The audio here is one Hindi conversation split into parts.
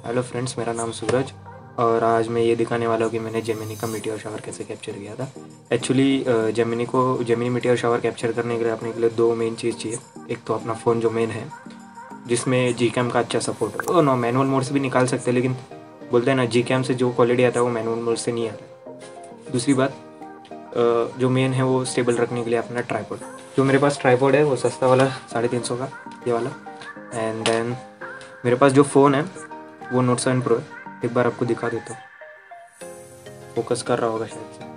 हेलो फ्रेंड्स, मेरा नाम सूरज और आज मैं ये दिखाने वाला हूँ कि मैंने जेमिनी का मीटियोर शावर कैसे कैप्चर किया था। Actually Gemini meteor shower capture करने के लिए अपने के लिए दो मेन चीज़ चाहिए। एक तो अपना फ़ोन जो मेन है जिसमें जी कैम का अच्छा सपोर्ट हो। नो, मैनुअल मोड से भी निकाल सकते हैं, लेकिन बोलते हैं ना जी कैम से जो क्वालिटी आता है वो मैनुअल मोड से नहीं आता। दूसरी बात जो मेन है वो स्टेबल रखने के लिए अपना ट्राइपॉड। जो मेरे पास ट्राइपॉड है वो सस्ता वाला 350 का ये वाला। एंड देन मेरे पास जो फ़ोन है वो नोट 7 प्रो है। एक बार आपको दिखा देता हूँ, फोकस कर रहा होगा शायद से।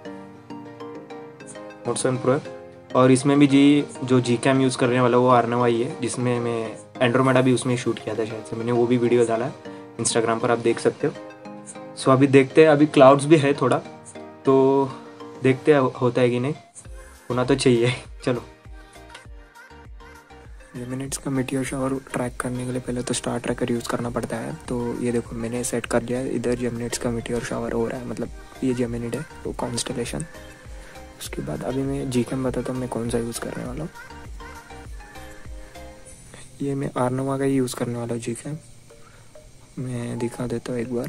नोट 7 प्रो है और इसमें भी जो जी कैम यूज़ करने वाला वो आर्नवा ही है, जिसमें मैं एंड्रोमेडा भी उसमें शूट किया था शायद से। मैंने वो भी वीडियो डाला है इंस्टाग्राम पर, आप देख सकते हो। सो अभी देखते हैं, अभी क्लाउड्स भी है थोड़ा, तो देखते हैं होता है कि नहीं, होना तो चाहिए। चलो, जेमिनिट्स का मीटियोर शावर ट्रैक करने के लिए पहले तो स्टार ट्रैकर यूज़ करना पड़ता है। तो ये देखो मैंने सेट कर दिया है, इधर जेमिनिट्स का मीटियोर शावर हो रहा है, मतलब ये जेमिनिट है वो कॉन्स्टेलेशन। उसके बाद अभी मैं जी कैम बताता हूँ मैं कौन सा यूज़ करने वाला हूँ। ये मैं आर्नोवा का ही यूज़ करने वाला हूँ जी कैम। मैं दिखा देता हूँ एक बार।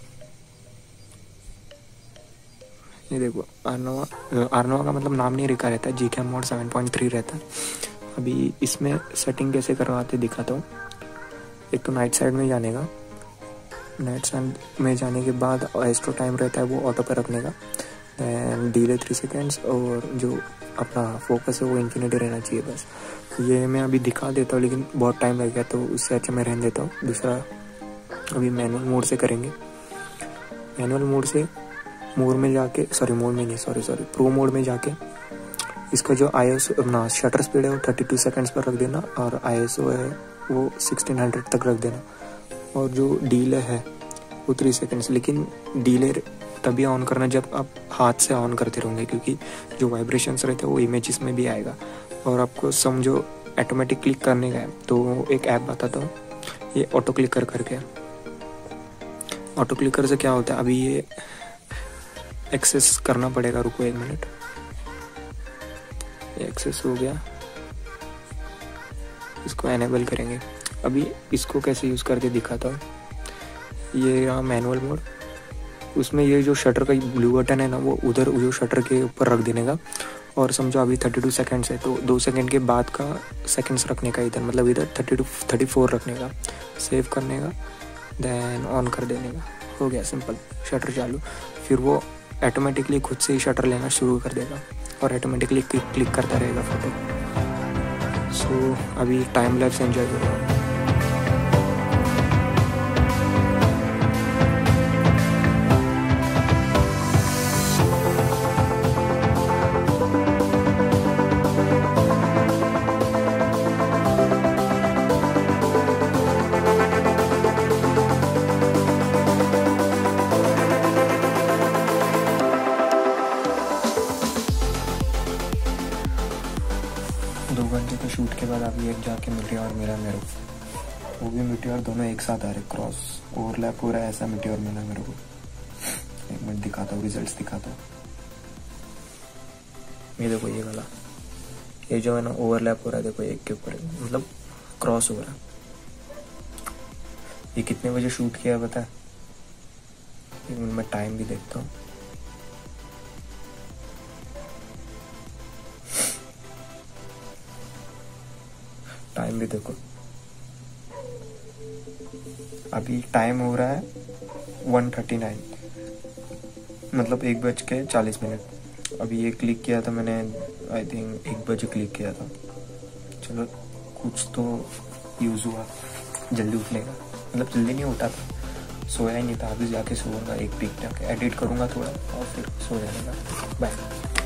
ये देखो आर्नोवा का मतलब नाम नहीं लिखा रहता है, जी कैम मोड 7.3 रहता है। अभी इसमें सेटिंग कैसे करवाते दिखाता हूँ। एक तो नाइट साइड में जाने का, नाइट साइड में जाने के बाद एस्ट्रो टाइम रहता है वो ऑटो पे रखने का। दैन डिले 3 सेकेंड्स और जो अपना फोकस है वो इन्फिनिटी रहना चाहिए बस। ये मैं अभी दिखा देता हूँ लेकिन बहुत टाइम लग गया, तो उससे अच्छा मैं रहने देता हूँ। दूसरा अभी मैनुअल मोड से करेंगे। मैनुअल मोड से मोड में जाके प्रो मोड में जाके इसका जो ISO अपना शटर स्पीड है वो 32 सेकंड्स पर रख देना और ISO है वो 1600 तक रख देना। और जो डीले है वो 3 सेकंड्स, लेकिन डीले तभी ऑन करना जब आप हाथ से ऑन करते रहोगे, क्योंकि जो वाइब्रेशंस रहते हैं वो इमेजेस में भी आएगा। और आपको समझो ऑटोमेटिक क्लिक करने का है तो एक ऐप बताता हूँ, ये ऑटो क्लिकर करके। ऑटो क्लिकर से क्या होता है, अभी ये एक्सेस करना पड़ेगा, रुको 1 मिनट। एक्सेस हो गया, इसको एनेबल करेंगे। अभी इसको कैसे यूज़ करके दिखाता हूँ। ये रहा मैनुअल मोड, उसमें ये जो शटर का ब्लू बटन है ना वो उधर जो शटर के ऊपर रख देने का। और समझो अभी 32 सेकंड्स है तो 2 सेकंड के बाद का सेकंड्स रखने का इधर, मतलब इधर 34 रखने का, सेव करने का, देन ऑन कर देने का। हो गया सिंपल, शटर चालू। फिर वो ऑटोमेटिकली खुद से ही शटर लेना शुरू कर देगा और ऑटोमेटिकली क्लिक करता रहेगा फोटो। सो अभी टाइम लैप्स एंजॉय करो। दो घंटे के शूट के बाद अभी एक जाके मीटियोर मिला मेरे को, वो भी मीटियोर दोनों एक साथ आ रहे, क्रॉस ओवरलैप हो रहा है, ऐसा मीटियोर मिला मेरे को। 1 मिनट दिखाता हूँ, रिजल्ट्स दिखाता हूँ। ये देखो ये वाला, ये जो है ना ओवरलैप हो रहा है, देखो एक के ऊपर मतलब क्रॉस हो रहा है। ये कितने बजे शूट किया है पता है? 1 मिनट मैं टाइम भी देखता हूँ। टाइम भी देखो, अभी टाइम हो रहा है 1:39, मतलब 1:40। अभी ये क्लिक किया था मैंने, आई थिंक 1 बजे क्लिक किया था। चलो कुछ तो यूज़ हुआ जल्दी उठने का, मतलब जल्दी नहीं उठा था, सोया ही नहीं था। अभी जाके सोऊंगा, एक पिक जाके एडिट करूँगा थोड़ा और फिर सो जाने का। बाय।